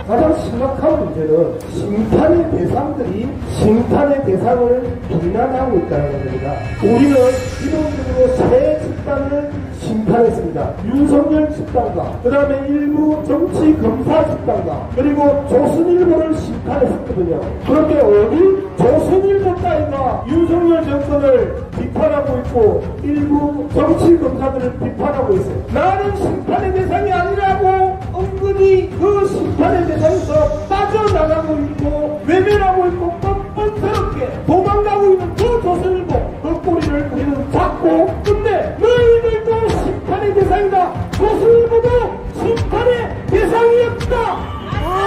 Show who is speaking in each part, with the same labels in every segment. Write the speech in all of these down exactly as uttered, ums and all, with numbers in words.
Speaker 1: 가장 심각한 문제는 심판의 대상들이 심판의 대상을 비난하고 있다는 겁니다. 우리는 기본적으로 세 집단을 심판했습니다. 윤석열 집단과 그 다음에 일부 정치 검사 집단과 그리고 조선일보를 심판했었거든요. 그런데 어디 조선일보 따위가 윤석열 정권을 비판하고 있고 일부 정치 검사들을 비판하고 있어요. 나는 심판의 대상이 아니라고 은근히 그 심판의 대상에서 빠져나가고 있고 외면하고 있고 뻔뻔스럽게 도망가고 있는 그 조선일보 그 꼬리를 우리는 잡고 근데 너희들도 심판의 대상이다. 조선일보도 심판의 대상이었다.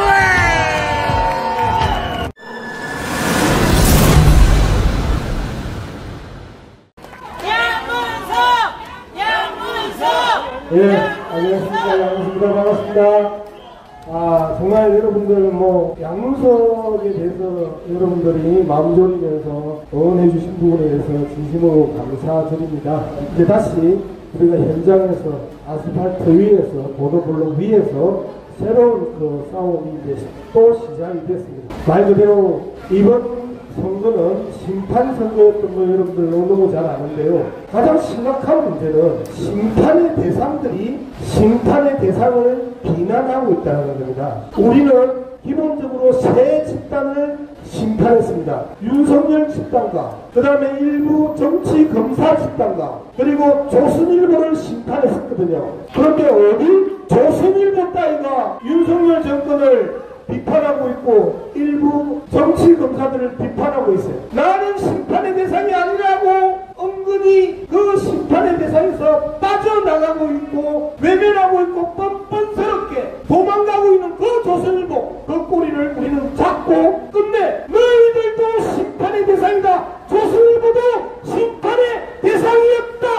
Speaker 1: 예, 안녕하십니까. 양문석입니다. 반갑습니다. 아, 정말 여러분들, 뭐, 양문석에 대해서 여러분들이 마음졸이면서 응원해주신 부분에 대해서 진심으로 감사드립니다. 이제 다시 우리가 현장에서 아스팔트 위에서, 보도블록 위에서 새로운 그 싸움이 이제 또 시작이 됐습니다. 말 그대로 이번 선거는 심판 선거였던 거 여러분들 너무 잘 아는데요. 가장 심각한 문제는 심판의 대상들이 심판의 대상을 비난하고 있다는 겁니다. 우리는 기본적으로 세 집단을 심판했습니다. 윤석열 집단과 그 다음에 일부 정치 검사 집단과 그리고 조선일보를 심판했었거든요. 그런데 어디 조선일보 따위가 윤석열 정권을 비판하고 있고 일부 정치 검사들을 비판하고 있어요. 나는 심판의 대상이 아니라고 은근히 그 심판의 대상에서 빠져나가고 있고 외면하고 있고 뻔뻔스럽게 도망가고 있는 그 조선일보 그 꼬리를 우리는 잡고 끝내 너희들도 심판의 대상이다. 조선일보도 심판의 대상이었다.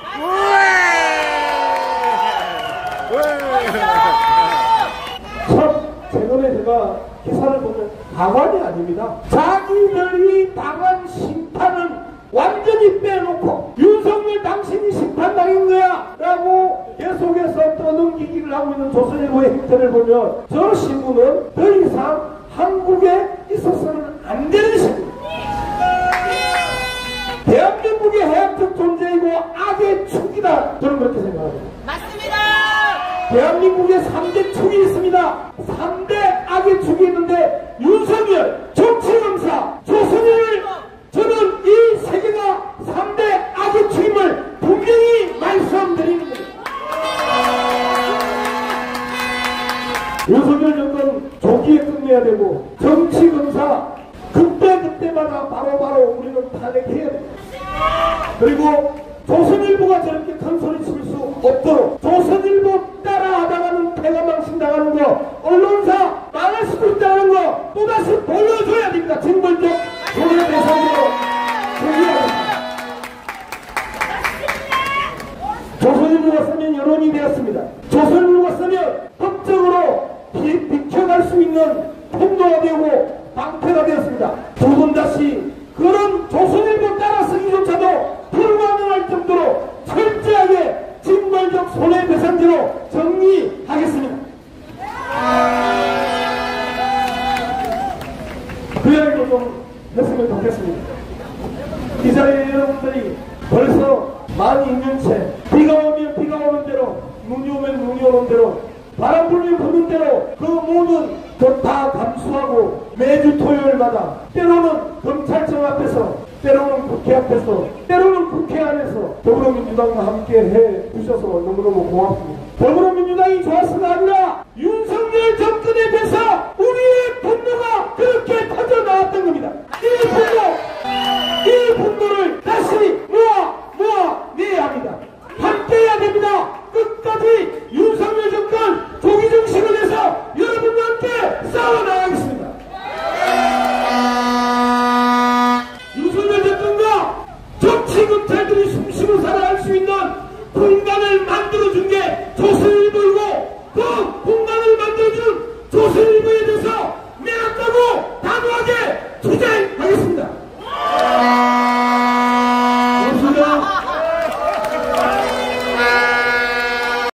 Speaker 1: 참 최근에 제가 기사를 보면 가관이 아닙니다. 자기들이 당한 심판은 완전히 빼놓고 윤석열 당신이 심판당인 거야 라고 계속해서 떠넘기기를 하고 있는 조선일보의 행태를 보면 저 신문은 더 이상 한국에 있어서는 안 되는 신문. 대한민국의 해학적 존재이고 악의 축이다. 저는 그렇게 생각합니다.
Speaker 2: 맞습니다.
Speaker 1: 대한민국에 삼 대 축이 있습니다. 삼 대 악의 축이 있는데 윤석열, 정치검사, 조선일 저는 이 세 개가 삼 대 악의 축임을 분명히 말씀드리는 겁니다. 윤석열 정권 조기에 끝내야 되고 정치검사 그때그때마다 바로바로 우리는 탄핵해야 됩니다. 그리고 조선일보가 저렇게 큰 소리 칠 수 없도록 조선일보 따라하다가는 폐가망신 당하는 거 언론사 망할 수도 있다는 거 또다시 보여줘야 됩니다. 징벌적 손해배상으로 조기하겠습니다. 조선일보가 쓰면 여론이 되었습니다. 조선일보가 쓰면 법적으로 비, 비켜갈 수 있는 통로가 되고 방패가 되었습니다. 두 번 다시 그런 조선일보 따라쓰기조차도 불가능할 정도로 철저하게 징벌적 손해배상제로 정리하겠습니다. 그 이야기도 좀 했으면 좋겠습니다. 이 자리에 여러분들이 벌써 만 이 년째 비가 오면 비가 오는 대로 눈이 오면 눈이 오는 대로 바람 불면 부는 대로 그 모든 것 다 감수하고 매주 토요일마다 때로는 검찰청 앞에서 때로는 국회 앞에서 때로는 국회 안에서 더불어민주당과 함께 해 주셔서 너무너무 고맙습니다. 더불어